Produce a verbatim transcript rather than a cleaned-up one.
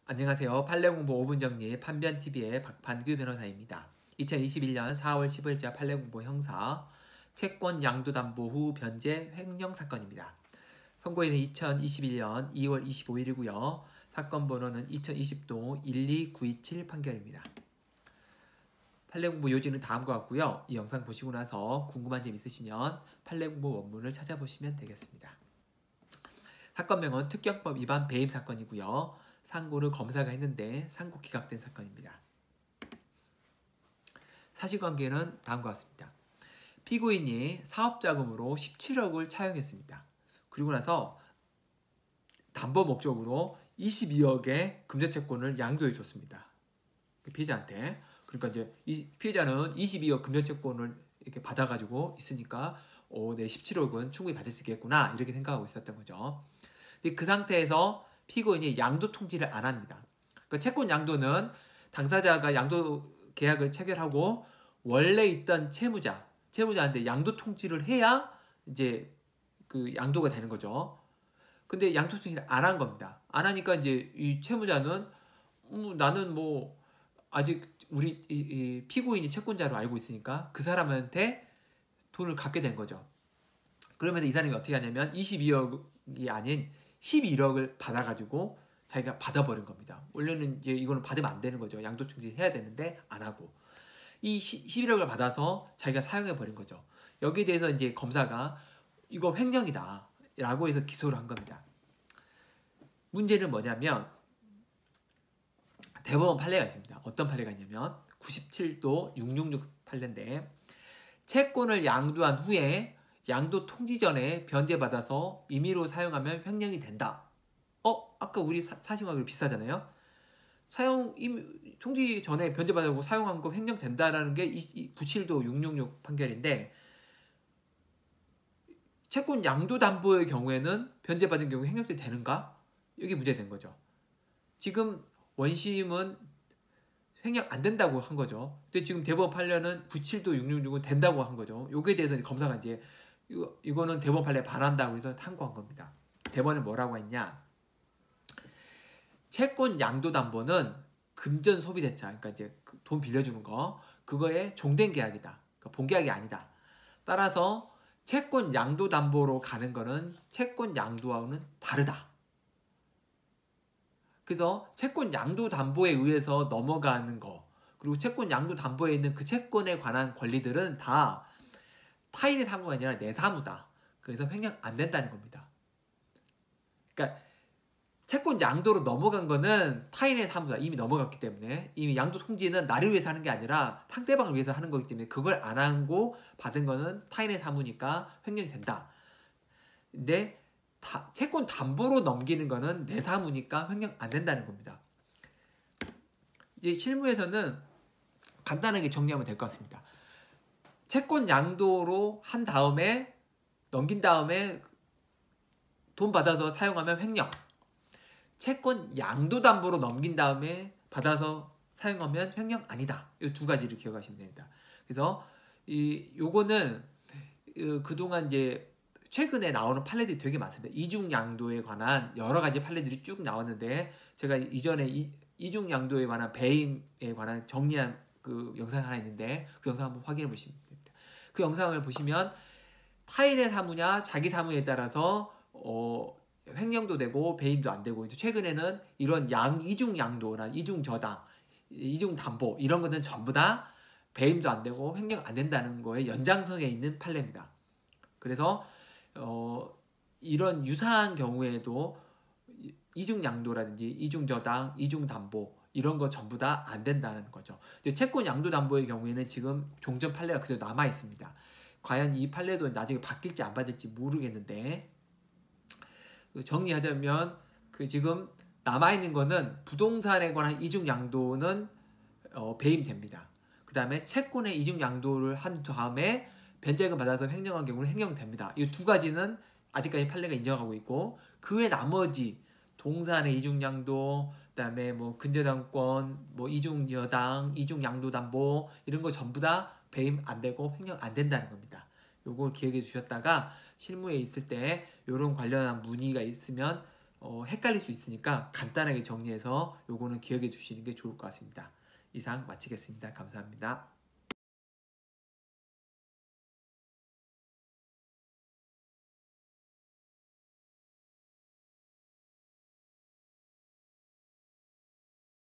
안녕하세요. 판례공부 오 분 정리 판변티비의 박판규 변호사입니다. 이천이십일년 사월 십오일자 판례공부 형사 채권 양도담보 후 변제 횡령 사건입니다. 선고일은 이천이십일년 이월 이십오일이고요. 사건 번호는 이천이십도 일이구이칠 판결입니다. 판례공부 요지는 다음과 같고요. 이 영상 보시고 나서 궁금한 점 있으시면 판례공부 원문을 찾아보시면 되겠습니다. 사건명은 특경법 위반 배임 사건이고요. 상고를 검사가 했는데 상고 기각된 사건입니다. 사실관계는 다음과 같습니다. 피고인이 사업자금으로 십칠억을 차용했습니다. 그리고 나서 담보 목적으로 이십이억의 금전채권을 양도해 줬습니다. 피해자한테. 그러니까 이제 이 피해자는 이십이억 금전채권을 이렇게 받아가지고 있으니까 어, 내 십칠억은 충분히 받을 수 있겠구나 이렇게 생각하고 있었던 거죠. 근데 그 상태에서 피고인이 양도 통지를 안 합니다. 그러니까 채권 양도는 당사자가 양도 계약을 체결하고 원래 있던 채무자, 채무자한테 양도 통지를 해야 이제 그 양도가 되는 거죠. 근데 양도 통지를 안 한 겁니다. 안 하니까 이제 이 채무자는 음, 나는 뭐 아직 우리 이, 이 피고인이 채권자로 알고 있으니까 그 사람한테 돈을 갚게 된 거죠. 그러면서 이 사람이 어떻게 하냐면 이십이억이 아닌 십일억을 받아가지고 자기가 받아버린 겁니다. 원래는 이제 이거는 받으면 안 되는 거죠. 양도 통지 해야 되는데 안 하고 이 십일억을 받아서 자기가 사용해 버린 거죠. 여기에 대해서 이제 검사가 이거 횡령이다 라고 해서 기소를 한 겁니다. 문제는 뭐냐면 대법원 판례가 있습니다. 어떤 판례가 있냐면 구십칠도 육육육 판례인데 채권을 양도한 후에 양도 통지 전에 변제받아서 임의로 사용하면 횡령이 된다. 어? 아까 우리 사실관계로 비슷하잖아요. 사용, 임, 통지 전에 변제받아고 사용한 거 횡령된다라는 게 구십칠도 육육육 판결인데 채권 양도담보의 경우에는 변제받은 경우에 횡령이 되는가? 이게 문제된 거죠. 지금 원심은 횡령 안 된다고 한 거죠. 근데 지금 대법원 판례는 구십칠도 육육육은 된다고 한 거죠. 여기에 대해서 검사가 이제 이거, 이거는 대법원 판례에 반한다고 해서 항고한 겁니다. 대법원은 뭐라고 했냐? 채권 양도담보는 금전 소비대차, 그러니까 이제 돈 빌려주는 거, 그거에 종된 계약이다. 그러니까 본계약이 아니다. 따라서 채권 양도담보로 가는 거는 채권 양도하고는 다르다. 그래서 채권 양도담보에 의해서 넘어가는 거, 그리고 채권 양도담보에 있는 그 채권에 관한 권리들은 다 타인의 사무가 아니라 내 사무다. 그래서 횡령 안 된다는 겁니다. 그러니까 채권 양도로 넘어간 거는 타인의 사무다. 이미 넘어갔기 때문에 이미 양도 통지는 나를 위해서 하는 게 아니라 상대방을 위해서 하는 거기 때문에 그걸 안 하고 받은 거는 타인의 사무니까 횡령이 된다. 근데 다, 채권 담보로 넘기는 거는 내 사무니까 횡령 안 된다는 겁니다. 이제 실무에서는 간단하게 정리하면 될 것 같습니다. 채권 양도로 한 다음에 넘긴 다음에 돈 받아서 사용하면 횡령. 채권 양도담보로 넘긴 다음에 받아서 사용하면 횡령 아니다. 이 두 가지를 기억하시면 됩니다. 그래서 이 요거는 그, 그동안 이제 최근에 나오는 판례들이 되게 많습니다. 이중 양도에 관한 여러 가지 판례들이 쭉 나왔는데 제가 이전에 이, 이중 양도에 관한 배임에 관한 정리한 그 영상 하나 있는데 그 영상 한번 확인해 보시면 됩니다. 그 영상을 보시면 타인의 사무냐 자기 사무에 따라서 어, 횡령도 되고 배임도 안 되고 최근에는 이런 양 이중 양도나 이중 저당, 이중 담보 이런 것은 전부 다 배임도 안 되고 횡령 안 된다는 거에 연장선에 있는 판례입니다. 그래서 어, 이런 유사한 경우에도 이중 양도라든지 이중 저당, 이중 담보 이런 거 전부 다 안 된다는 거죠. 채권 양도 담보의 경우에는 지금 종전 판례가 그대로 남아 있습니다. 과연 이 판례도 나중에 바뀔지 안 바뀔지 모르겠는데 정리하자면 그 지금 남아 있는 거는 부동산에 관한 이중 양도는 어, 배임됩니다. 그 다음에 채권의 이중 양도를 한 다음에 변제금 받아서 횡령한 경우는 횡령됩니다. 이 두 가지는 아직까지 판례가 인정하고 있고 그 외 나머지 동산의 이중 양도, 그다음에 뭐 근저당권, 뭐 이중 여당, 이중 양도 담보 이런 거 전부 다 배임 안 되고 횡령 안 된다는 겁니다. 요걸 기억해 주셨다가 실무에 있을 때 이런 관련한 문의가 있으면 어, 헷갈릴 수 있으니까 간단하게 정리해서 요거는 기억해 주시는 게 좋을 것 같습니다. 이상 마치겠습니다. 감사합니다.